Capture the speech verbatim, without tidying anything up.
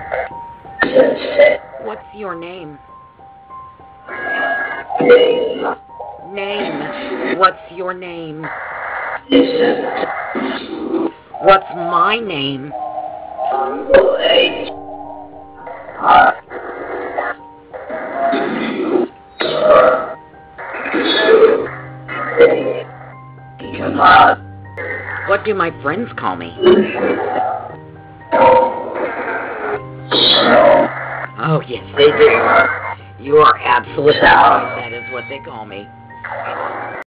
What's your name? Name. Name. What's your name? What's my name? Wait. Uh, Come on. What do my friends call me? Oh, yes, they do. You are absolutely right. That is what they call me.